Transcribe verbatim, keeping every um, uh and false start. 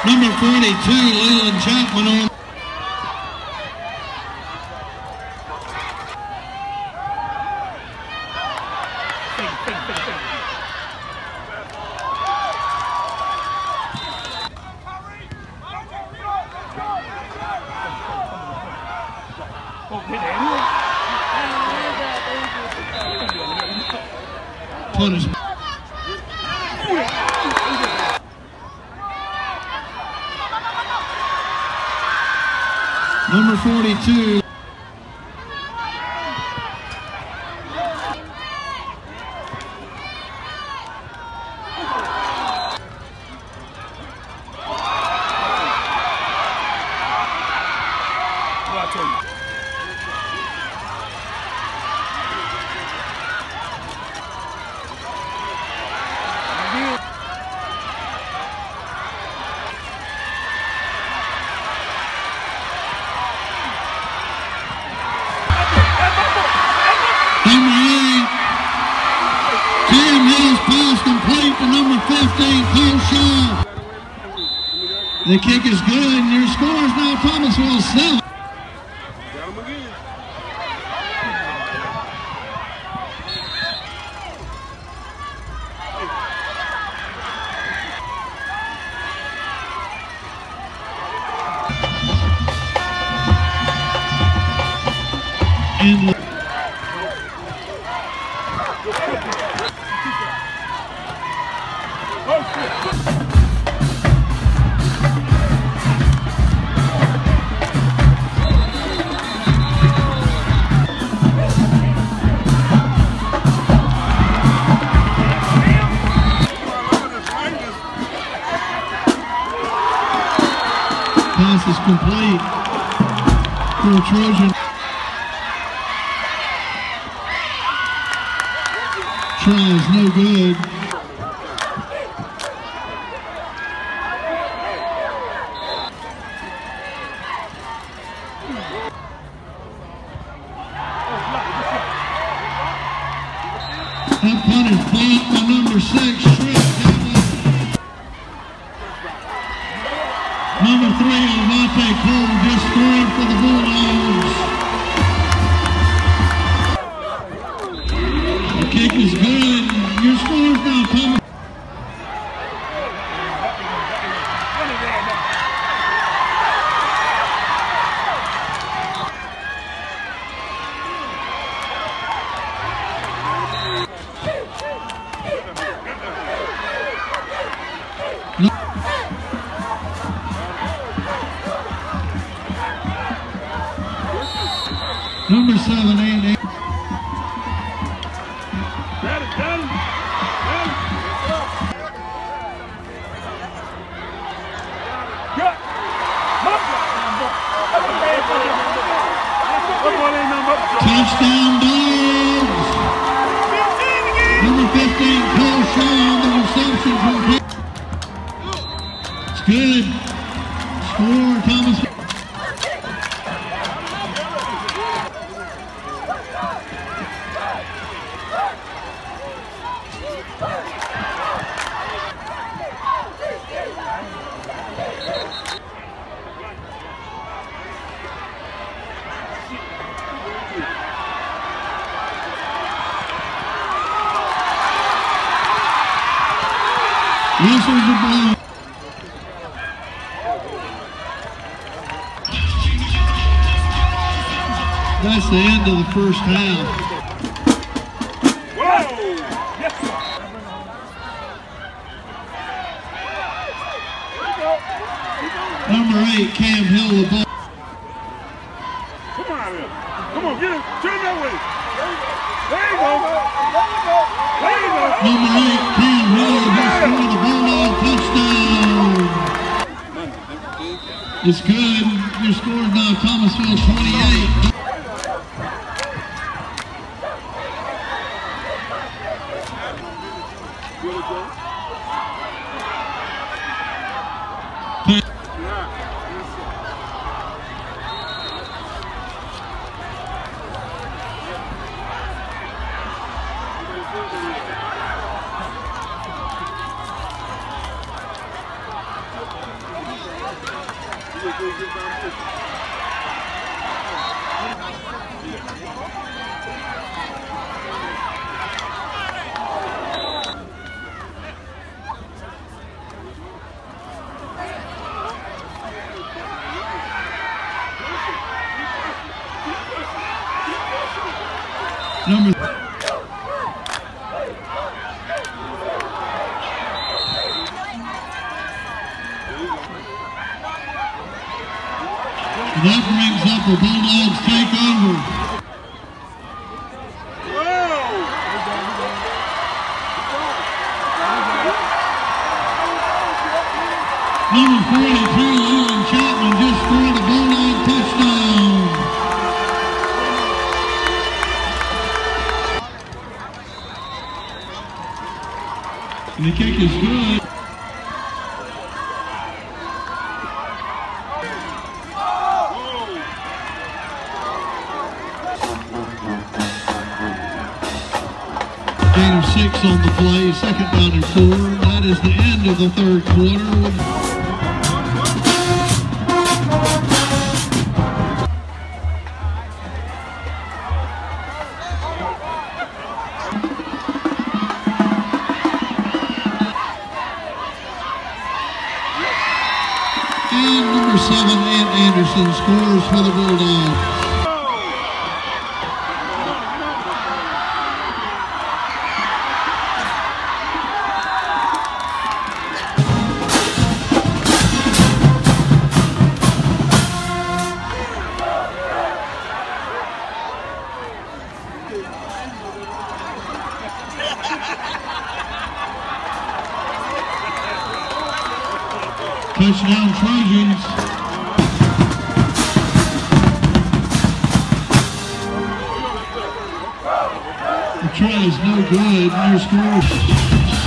Number forty-two, Leland Chapman on. Punishment. Number forty-two. The kick is good, and your score is now Thomasville seven. Got him again. And pass is complete for a Trojan. Try is no good. That punt is blocked by number six, Shrimp. Number three, Levante Cole just scored for the Bulldogs. The kick is good. Your score is now coming. Number seven, eight, eight. Got it, got it. Got it. Good. Touchdown, Dogs. Number fifteen, Cole Shaw on the reception from Pitt. It's good. Score, Thomas. Whistles are blown. That's the end of the first half. Whoa! Yes, Number eight, Cam Hill, the ball. come on, come on, get it, turn that way. There you go. There you go. Number eight, Cam Hill, just scored the Bulldog touchdown. It's good. Your score is now Thomasville twenty-eight. Number that brings up a Bulldogs takeover. Number forty-two, Leland Chapman just scored a Bulldog touchdown. And the kick is good. Gain of six on the play, second down and four. That is the end of the third quarter. And number seven, Ant Anderson, scores for the Bulldogs. Touchdown Trojans. The try is no good. Your score.